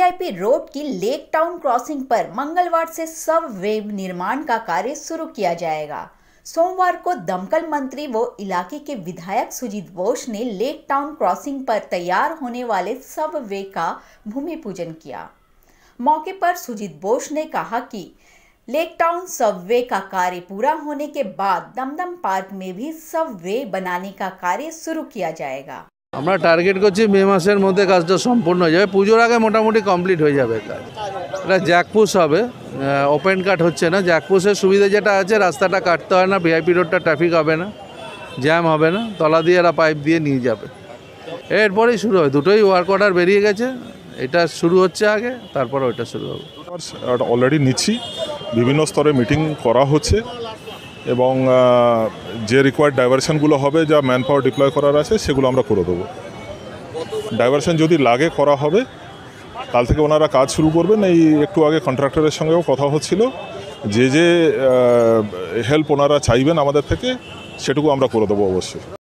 VIP road की Lake Town crossing पर मंगलवार से सब वे निर्माण का कार्य शुरू किया जाएगा। सोमवार को दमकल मंत्री व इलाके के विधायक सुजीत बोस ने लेक टाउन क्रॉसिंग पर तैयार होने वाले सब वे का भूमि पूजन किया। मौके पर सुजीत बोस ने कहा कि लेक टाउन सब वे का कार्य पूरा होने के बाद दमदम पार्क में भी सब वे बनाने का कार्य शुरू किया जाएगा। আমরা টার্গেট করছি মে মাসের মধ্যে কাজটা সম্পূর্ণ হয়ে যাবে, পুজোর আগে মোটামুটি কমপ্লিট হয়ে যাবে কাজ। এটা জ্যাকপুশ হবে, ওপেন কাট হচ্ছে না। জ্যাকপুশের সুবিধা যেটা আছে, রাস্তাটা কাটতে হয় না, ভিআইপি রোডটা ট্রাফিক হবে না, জ্যাম হবে না, তলা দিয়ে এরা পাইপ দিয়ে নিয়ে যাবে। এরপরেই শুরু হবে, দুটোই ওয়ার্ক অর্ডার বেরিয়ে গেছে, এটা শুরু হচ্ছে আগে, তারপর ওইটা শুরু হবে। অলরেডি নিচ্ছি, বিভিন্ন স্তরে মিটিং করা হচ্ছে এবং যে রিকোয়ার্ড ডাইভারশনগুলো হবে, যা ম্যান পাওয়ার ডিপ্লয় করার আছে সেগুলো আমরা করে দেবো। ডাইভারশন যদি লাগে করা হবে, কাল থেকে ওনারা কাজ শুরু করবেন। এই একটু আগে কন্ট্রাক্টরের সঙ্গেও কথা হচ্ছিল, যে হেল্প ওনারা চাইবেন আমাদের থেকে সেটুকু আমরা করে দেবো অবশ্যই।